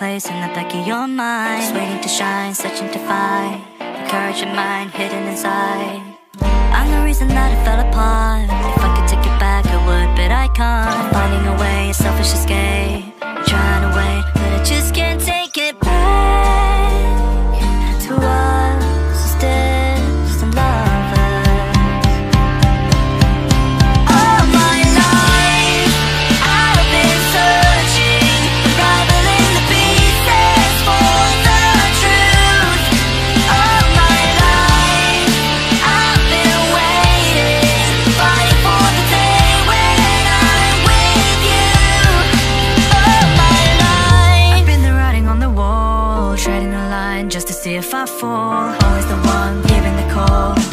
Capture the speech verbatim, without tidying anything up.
place in the back of your mind, just waiting to shine, searching to find the courage of mine hidden inside. I'm the reason that it fell apart. If I could take it back I would, but I can't. Finding a way, a selfish escape, trying to wait, but I just can't take it back to us instead, just lovers. All my life I've been searching, rivaling the pieces for the truth. All my life I've been waiting, fighting for the day when I'm with you. All my life I've been the writing on the wall, treading the line just to see if I fall. Always the one giving the call,